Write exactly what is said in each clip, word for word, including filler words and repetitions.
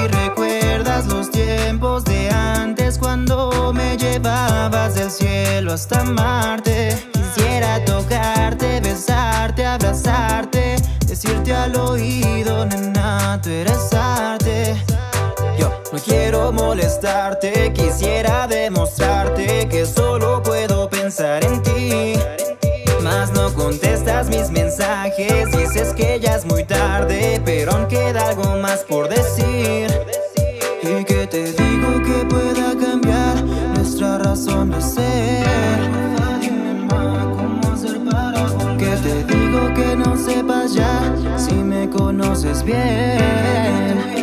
recuerdas los tiempos de antes, cuando me llevabas del cielo hasta Marte. Quisiera tocarte, besarte, abrazarte, decirte al oído, nena, tú eres arte. Yo no quiero molestarte, quisiera demostrarte que solo puedo pensar en ti. Mas no contestas mis mensajes, dices que ya es muy tarde, pero aún queda algo más por decir. Y que te digo que pueda cambiar nuestra razón de ser. Que te digo que no sepas ya si me conoces bien.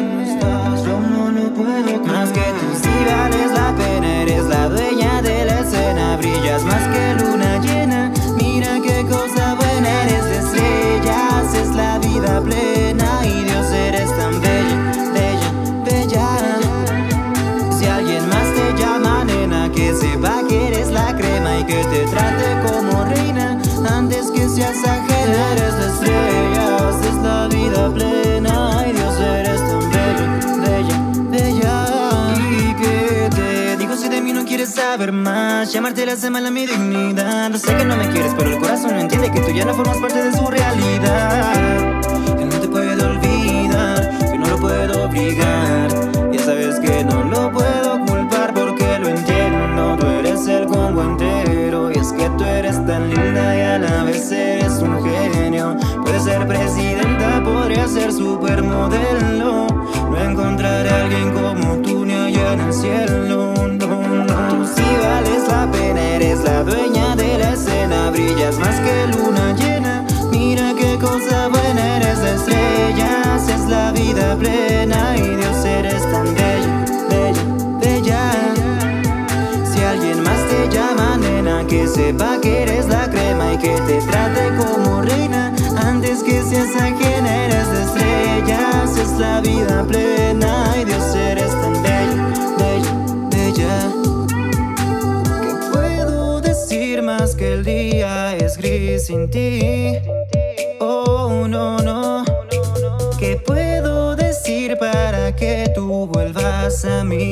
Más que tú sí vales la pena, eres la dueña de la escena. Brillas más que luna llena, mira qué cosa buena. Eres de estrellas, es la vida plena. Y Dios, eres tan bella, bella, bella. Si alguien más te llama nena, que sepa que eres la crema y que te trate como reina antes que seas ajena. Eres de estrellas, es la vida plena. Ay Dios, eres tan bella, bella, bella. Y que te digo si de mí no quieres saber más, llamarte le hace mal a mi dignidad. Sé que no me quieres, pero el corazón no entiende que tú ya no formas parte de su realidad. Que no te puedo olvidar, que no lo puedo obligar. Ya sabes que no lo puedo culpar porque lo entiendo. Tú eres el combo entero, y es que tú eres tan linda y a la vez eres un genio. Puedes ser presidenta, podría ser supermodelo. No encontraré a alguien como tú ni allá en el cielo. No, no. Tú sí vales la pena, eres la dueña de la escena. Brillas más que luna llena, mira qué cosa buena. Eres de estrellas, es la vida plena. Y Dios, eres tan bella, bella, bella. Si alguien más te llama nena, que sepa que eres la crema y que te trate como reina antes que seas ajena. Eres de estrellas, es la vida plena. Ay Dios, eres tan bella, bella, bella. ¿Qué puedo decir más que el día es gris sin ti? Oh no, no. ¿Qué puedo decir para que tú vuelvas a mí?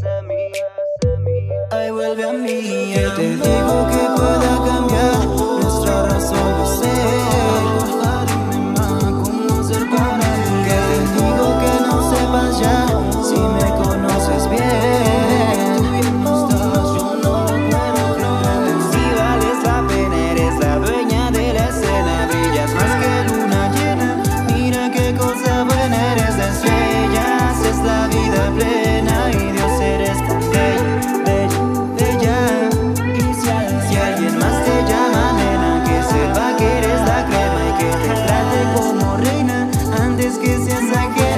Ay, vuelve a mí. Que te digo que pueda cambiar nuestra razón de ser. Que te digo que no sepas ya si me conoces bien. Si vales la pena, eres la dueña de la escena. Brillas más que luna llena, mira qué cosa buena. Eres de estrellas, es la vida plena. Y Dios, eres tan bella, bella, bella. Y si, si alguien más te llama nena, que sepa que eres la crema y que te trate como reina antes que seas ajena.